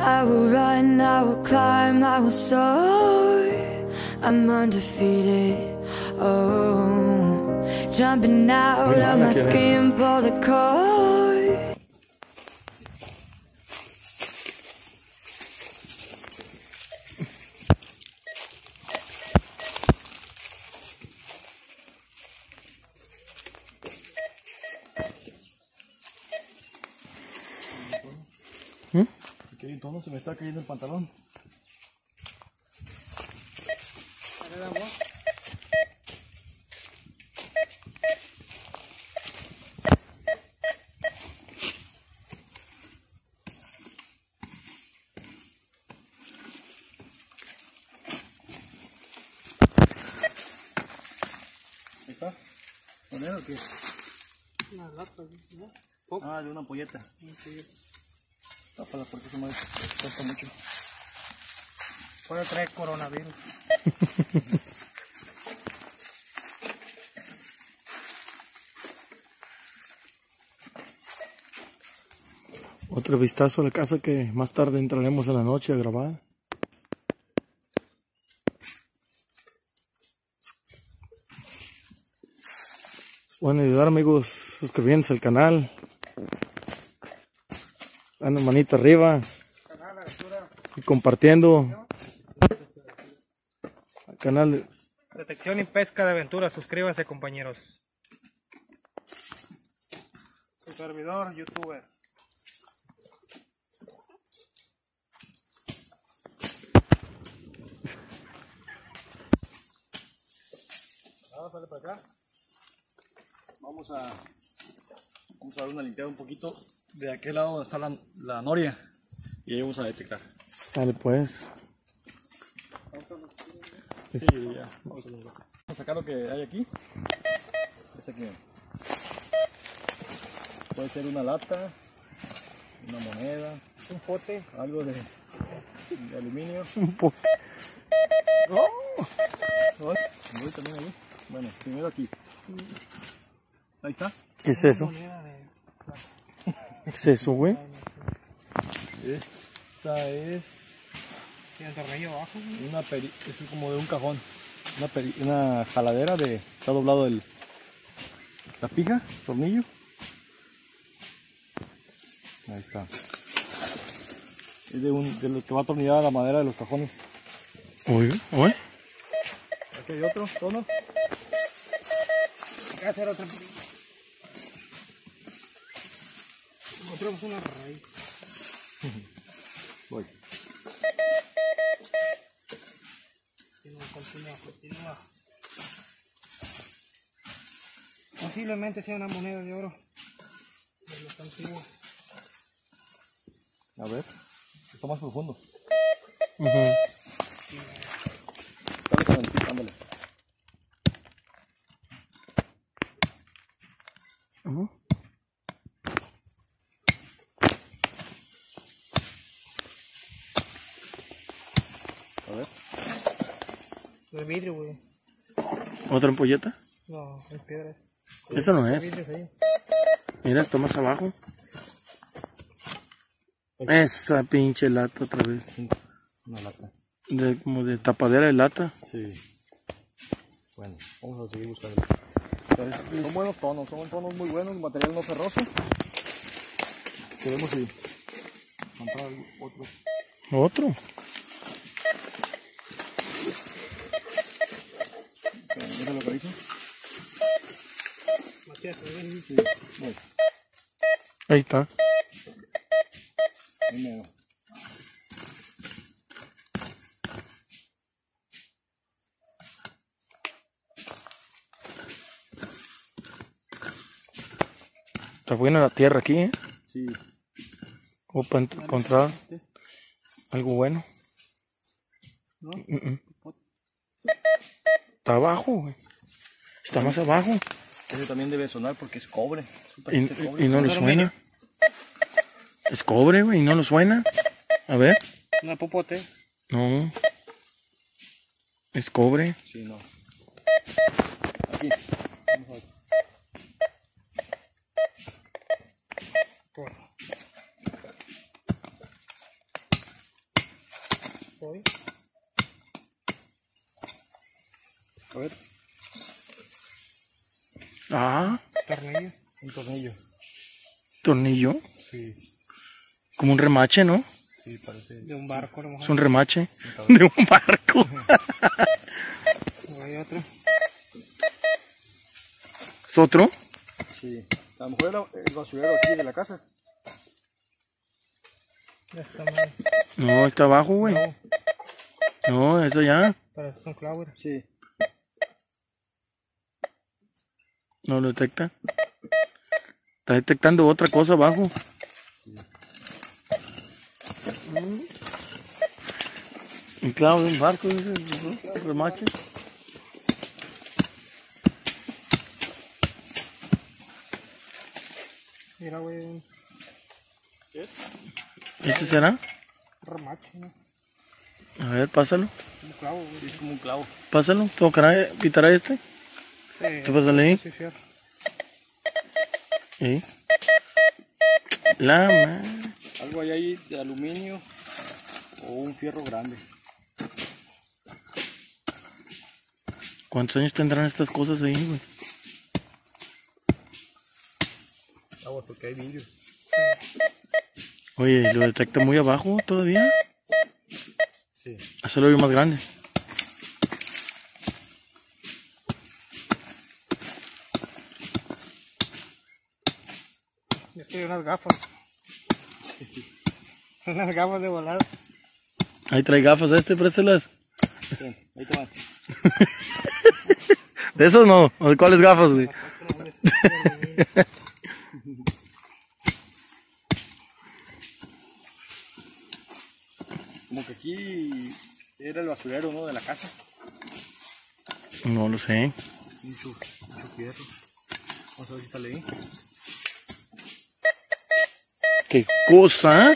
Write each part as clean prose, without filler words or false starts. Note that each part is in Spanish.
I will run, I will climb, I will soar. I'm undefeated, oh. Jumping out of my skin, pull the cord. ¿Qué tono se me está cayendo el pantalón? ¿Ahí está? ¿Moneda o qué? Una lata, ¿no? Ah, de una ampolleta. Tápala porque se me cuesta mucho. Puede traer coronavirus. Otro vistazo a la casa que más tarde entraremos en la noche a grabar. Pueden ayudar, amigos, suscribiéndose al canal. Dando manita arriba. Y compartiendo al canal. Detección y pesca de aventura, suscríbanse, compañeros. Su servidor, youtuber. Sale para acá. Vamos a dar una limpiada un poquito de aquel lado donde está la noria y ahí vamos a detectar. Sale pues. Sí, ya. Vamos a sacar lo que hay aquí. Es aquí. Puede ser una lata, una moneda, Un pote. algo de aluminio. Un pote. Voy también ahí. Bueno, primero aquí. Ahí está. ¿Qué es eso? ¿Qué es eso, güey? Esta es Tiene el tornillo abajo, güey. es como de un cajón. Una jaladera está doblado la pija, tornillo. Ahí está. Es de lo que va atornillada la madera de los cajones. Oye. Aquí hay otro tono. Hay que hacer otra. Encontramos una raíz. Voy. Continúa. Posiblemente sea una moneda de oro. De los antiguos. A ver. Está más profundo. Ajá. Dale con el pico, ándale. A ver. De vidrio, güey. ¿Otra ampolleta? No, es piedra. Eso no es. Vidrio, sí. Mira, esto más abajo. Esa pinche lata otra vez. Una lata. Como de tapadera de lata. Sí. Bueno, vamos a seguir buscando. Son buenos tonos, son tonos muy buenos, material no ferroso. Queremos comprar otro. ¿Otro? ¿Mira lo que dice? Matías, ven. Sí. Voy. Ahí está. Primero. Está buena la tierra aquí, ¿eh? Sí. Como para encontrar algo bueno. ¿No? Está abajo, güey. Está más abajo. Ese también debe sonar porque es cobre. Y no le suena. Es cobre, güey, y no lo suena. A ver. Una popote. No. Es cobre. Sí, no. Aquí. Vamos a ver. Voy. A ver. Ah. Tornillo. Un tornillo. ¿Tornillo? Sí. Como un remache, ¿no? Sí, parece. De un barco, a lo mejor. Es un remache. De un barco. Hay otro. ¿Es otro? Sí. A lo mejor el basurero aquí de la casa. Ya está mal. No, está abajo, güey. No, eso ya. Parece un clavo. Sí. No lo detecta. Está detectando otra cosa abajo. Sí. Un clavo de un barco, dice el remache. Mira, güey. ¿Qué es? ¿Ese será? Remache, ¿no? A ver, pásalo. Un clavo, güey. Sí, es como un clavo. Pásalo. ¿Tocará quitar a este? Sí. ¿Tú pásale ahí? Sí, cierto. ¿Sí? La madre. Algo hay ahí de aluminio o un fierro grande. ¿Cuántos años tendrán estas cosas ahí, güey? Agua, porque hay vidrio. Sí. Oye, ¿lo detecta muy abajo todavía? Sí. Eso lo veo más grande. Yo tengo unas gafas. Sí. Unas gafas de volada. Ahí trae gafas préstelas. Sí, ahí te van. ¿De esos no? ¿O de cuáles gafas, güey? Como que aquí era el basurero, ¿no? De la casa. No lo sé. Mucho fierro. Vamos a ver si sale ahí. ¿Qué cosa?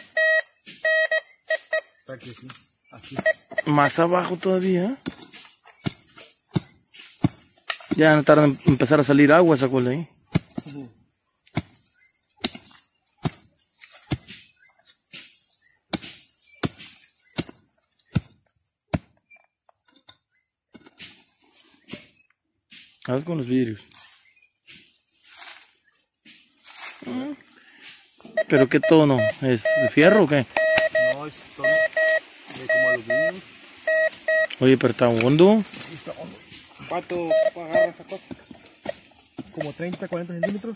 Está aquí, sí. Aquí. Más abajo todavía. Ya no tarda en empezar a salir agua esa cola ahí. A ver con los vidrios. ¿Pero qué tono? ¿Es de fierro o qué? No, es tono de como aluminio. Oye, pero está hondo. Sí, está hondo. ¿Cuánto agarra esa cosa? Como 30, 40 centímetros.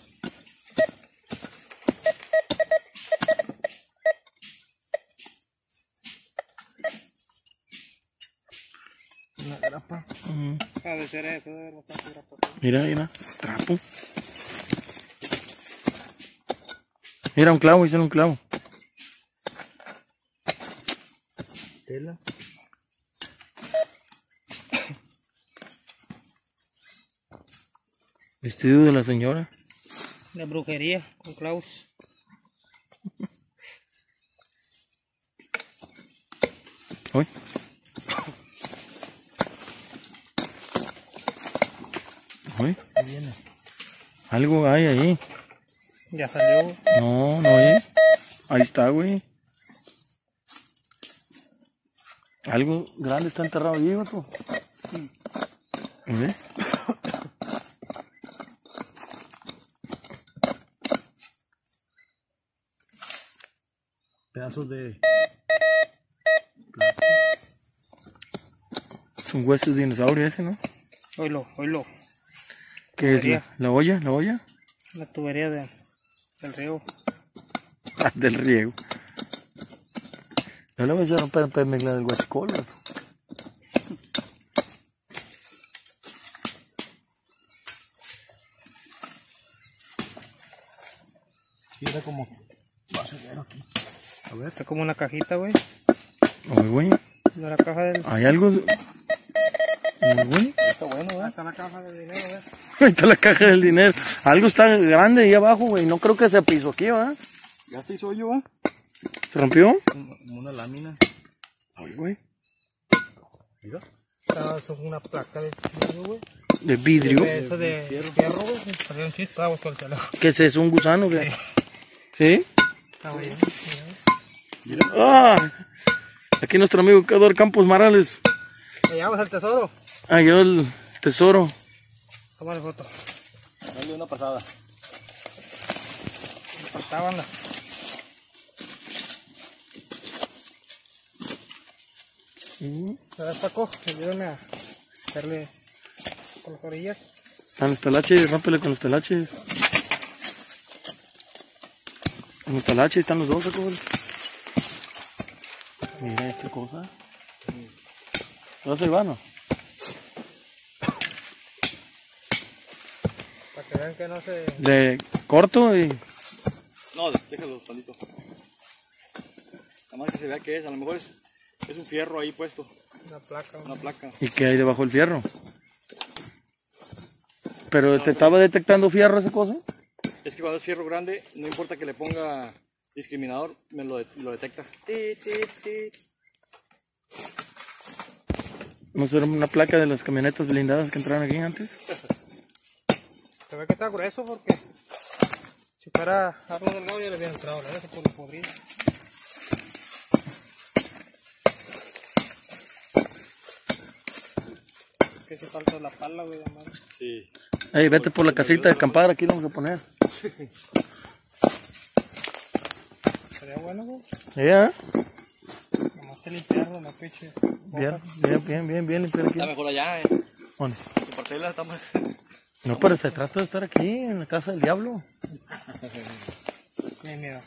Una grapa. Ha de ser eso, debe haber bastante grapa. Mira, mira, trapo. Mira, un clavo, hicieron un clavo. Tela. Vestido de la señora. De brujería, con clavos. Uy. Uy. Ahí viene. Algo hay ahí. Ya salió. No, no es. Ahí está, güey. Algo grande está enterrado ahí, vato. ¿Ves? Pedazos de... Son huesos de dinosaurio ese, ¿no? Oílo, oílo. ¿Qué es? ¿La olla? ¿La olla? La tubería del riego. Del riego. No le voy a romper el permigla del guachicol, vato. Sí, era como basurero aquí. A ver. Está como una cajita, güey. Oye, güey. De la caja del... ¿Hay algo? Güey. Está bueno, güey. Ahí está la caja del dinero, güey. Ahí está la caja del dinero. Algo está grande ahí abajo, güey. No creo que se pisó aquí, ¿verdad? Ya se hizo hoyo, ¿verdad? ¿Se rompió? Como una lámina. Ay, güey. Mira. Esta es una placa de vidrio, güey. ¿De vidrio? Eso de fierro, güey. Salieron chispas con el chaleco. ¿Qué es eso? ¿Un gusano? ¿Qué? ¿Sí? Está bien. ¡Ah! Aquí nuestro amigo Eduardo Campos Morales. Llevamos el tesoro. Halló el tesoro. Tómale foto. Dale una pasada. Me faltaban las... A ver, Paco, ayúdame a hacerle con las orillas. Están los talaches, rómpele con los talaches. Con los talaches están los dos, Paco. Mira esta cosa. ¿Lo hace Ivano? Para que vean que no se... De corto y... No, déjalo tantito. Nada más que se vea que es, a lo mejor es un fierro ahí puesto. Una placa. Una placa. ¿Y qué hay debajo del fierro? ¿Pero te estaba detectando fierro esa cosa? Es que cuando es fierro grande, no importa que le ponga discriminador, me lo detecta. ¿No será una placa de las camionetas blindadas que entraron aquí antes? Se ve que está grueso porque si fuera algo delgado ya le hubiera entrado, la verdad, por lo podrido. Que si falta la pala, güey, de madre. Sí. Ey, vete por la casita de acampar, aquí lo vamos a poner. Sería bueno, güey. ¿Ya? Nomás que limpiarlo, la pinche. Bien limpiar aquí. Está mejor allá, ¿Dónde? En Portela estamos... No, pero se trata de estar aquí, en la casa del diablo. Qué miedo.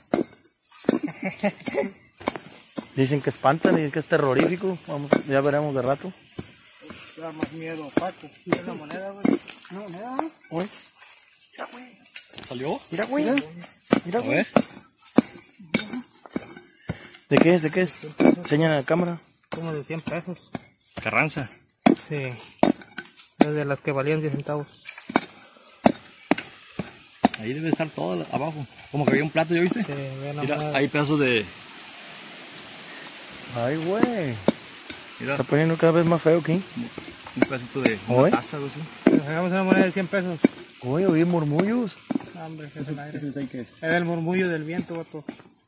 Dicen que espantan y que es terrorífico. Vamos, ya veremos de rato. Da más miedo, Paco. ¿Es la moneda, güey? ¿Una moneda? Uy, ¿Salió? mira, güey. Mira, A güey. ver. ¿De qué es? ¿De qué es? Enseñan a la cámara. Como de 100 pesos. Carranza. Sí. Es de las que valían 10 centavos. Ahí debe estar todo abajo. Como que había un plato, ¿ya viste? Sí, ve la Mira, moneda. hay pedazos de... Ay, güey. Mira, Está poniendo cada vez más feo aquí. un pedacito de ¿Oye? una taza o así. Nos hagamos una moneda de 100 pesos. Uy, oí murmullos. No, hombre, ese es el aire. ¿Qué es? Es el murmullo del viento, vato.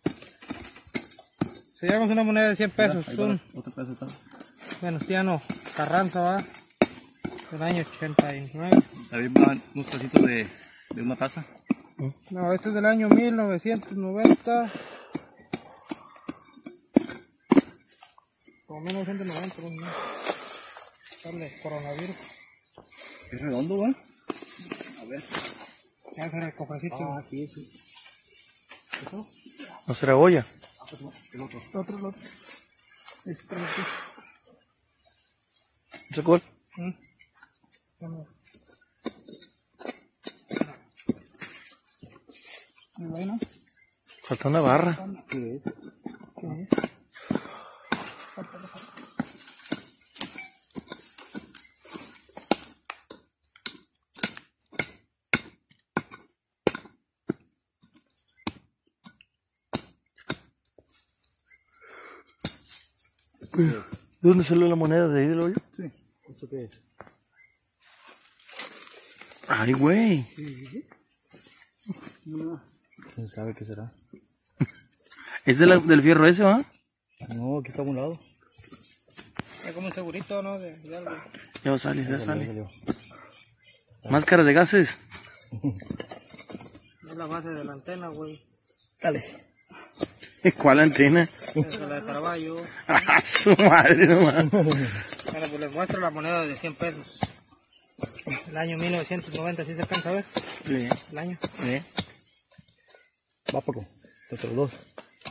Si llevamos una moneda de 100 pesos, un Otro pedazo está. Venustiano Carranza, va, del año 89. También van unos pedacitos de una taza. No, este es del año 1990. Como 1990, ¿no? Dale, coronavirus. Es redondo, ¿va? Ya será el cofrecito. Sí, sí. ¿No será olla? El otro. Otro. Este, ¿Ese cuál? bueno. Falta una barra. ¿Qué es? ¿De dónde salió la moneda? ¿De ahí del hoyo? Sí. ¿Esto qué es? Ay, güey. ¿Quién sabe qué será? ¿Es del fierro ese, va? No, aquí está a un lado. Es como un segurito, ¿no? De algo. Ya va a salir, ya sale. Salió. Máscara de gases. Es la base de la antena, güey. Dale. ¿Cuál antena? Es la de Carballo. ¡Ah, su madre, no mames! Bueno, pues les muestro la moneda de 100 pesos. El año 1990, ¿sí se alcanza a ver? Sí. El año. Sí. Va, Paco. Entre los dos.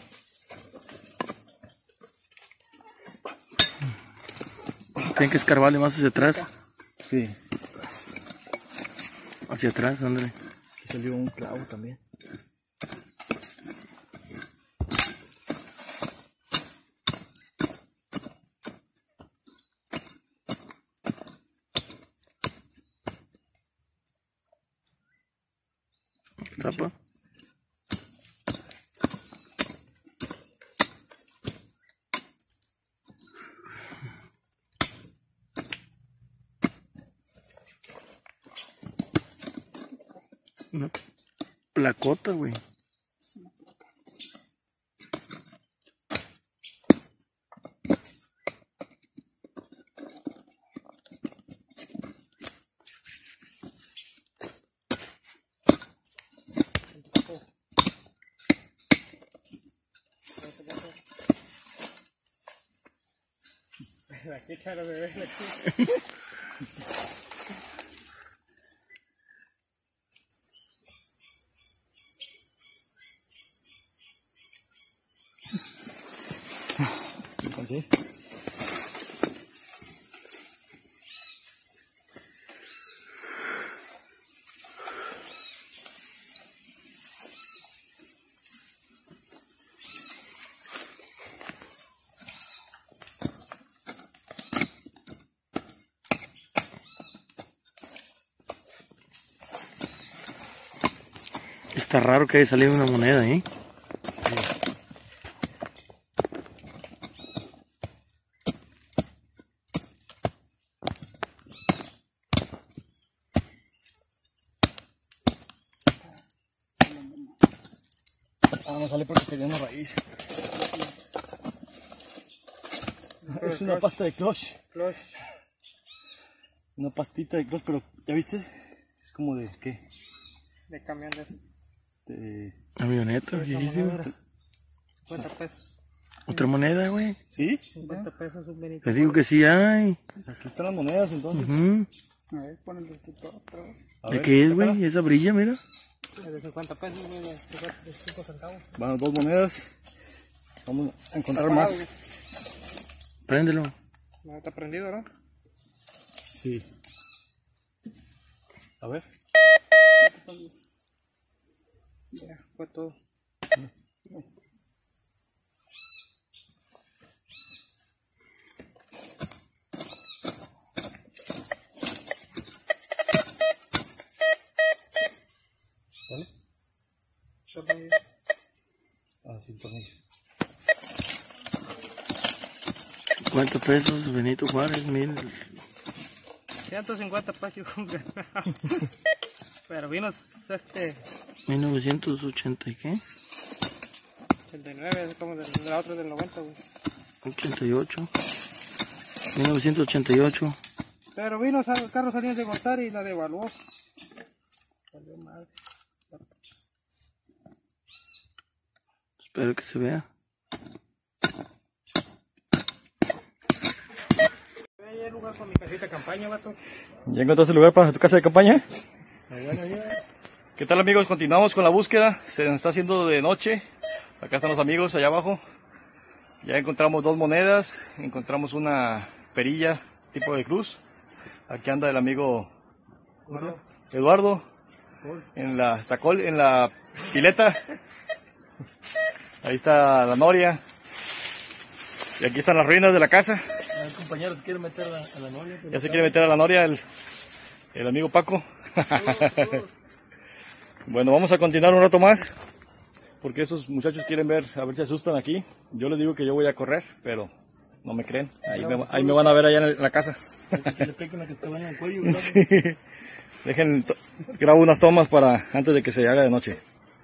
Tienen que escarbarle más hacia atrás. Sí. Hacia atrás, ándale. Aquí salió un clavo también. Tapa. Una placota, güey. Aquí échalo, bebé, aquí. ¿Sí? Está raro que haya salido una moneda, ¿eh? No sale porque tenía una raíz. Es una pasta de clutch. Una pastita de clutch, pero ¿ya viste? Es como de ¿qué? De camión de Camioneta, viejísimo. 50 pesos. Otra moneda, güey. ¿Sí? 50 pesos un benito. Les digo que sí hay. Aquí están las monedas entonces. A ver, pon el detector otra vez. ¿De qué es, güey? Esa brilla, mira. De 50 pesos, de 5 centavos. Van 2 monedas. Vamos a encontrar más. Préndelo. No está prendido, ¿no? Sí. A ver. Ya, fue todo. ¿Vale? Está prendido. Ah, sí, tornillo. 50 pesos, Benito Juárez, 1000. 150 pesos. Pero vino 1980 y qué? 89, es como la otra del 90, güey. 88. 1988. Pero vino, el carro salió de cortar y la devaluó. Salió mal. Espero que se vea. Ahí hay lugar para mi casita de campaña, vato. ¿Ya encontraste el lugar para tu casa de campaña? ¿Qué tal, amigos? Continuamos con la búsqueda. Se nos está haciendo de noche. Acá están los amigos allá abajo. Ya encontramos 2 monedas. Encontramos una perilla tipo de cruz. Aquí anda el amigo Eduardo en la pileta. Ahí está la noria. Y aquí están las ruinas de la casa. El compañero se quiere meter a la noria. Ya se quiere meter a la noria el amigo Paco. Bueno, vamos a continuar un rato más. Porque estos muchachos quieren ver, a ver si asustan aquí. Yo les digo que yo voy a correr, pero no me creen. Ahí me van a ver allá en la casa. Sí. Dejen, grabo unas tomas para antes de que se haga de noche.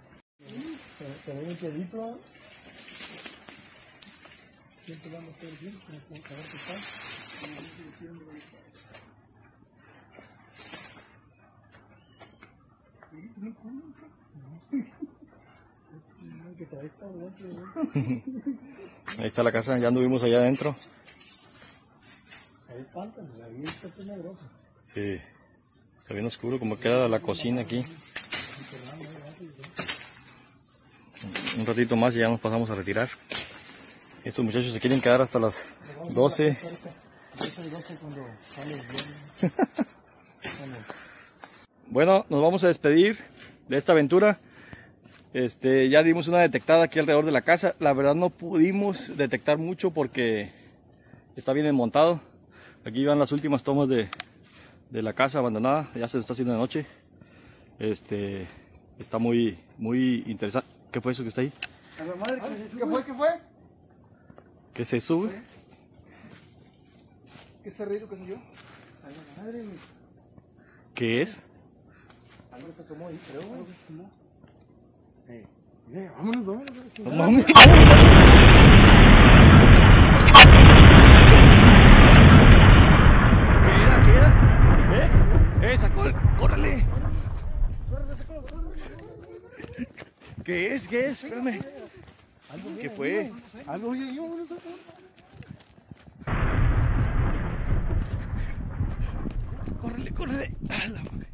Ahí está la casa, ya anduvimos allá adentro. Sí, está bien oscuro, como queda la cocina aquí. Un ratito más y ya nos pasamos a retirar. Estos muchachos se quieren quedar hasta las 12. Bueno, nos vamos a despedir de esta aventura. Ya dimos una detectada aquí alrededor de la casa. La verdad no pudimos detectar mucho porque está bien enmontado. Aquí van las últimas tomas de la casa abandonada. Ya se está haciendo de noche. Está muy interesante. ¿Qué fue eso que está ahí? ¿Qué fue? ¿Qué es eso, güey? ¿Qué ese ruido que soy yo? Ay, madre. ¿Qué es? Algo se tomó ahí, creo, güey. Vámonos. ¿Qué era? Sacó ¡córrele! ¿Qué es? Espérame. ¿Qué fue? Algo, oye, yo, acordé. ¡A la madre!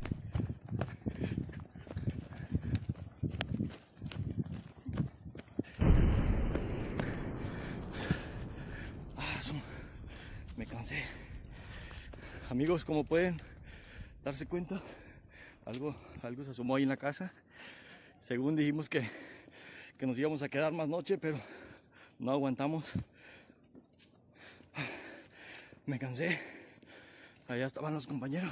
Me cansé. Amigos, como pueden darse cuenta, algo se asomó ahí en la casa. Según dijimos que nos íbamos a quedar más noche, pero no aguantamos. Me cansé. Allá estaban los compañeros.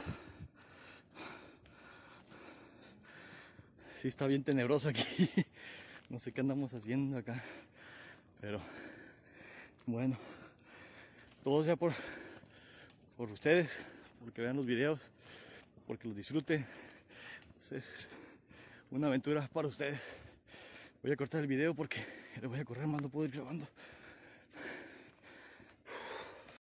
Sí, está bien tenebroso aquí. No sé qué andamos haciendo acá, pero bueno, todo sea por ustedes, porque vean los videos, porque los disfruten. Es una aventura para ustedes. Voy a cortar el video porque le voy a correr más, no puedo ir grabando.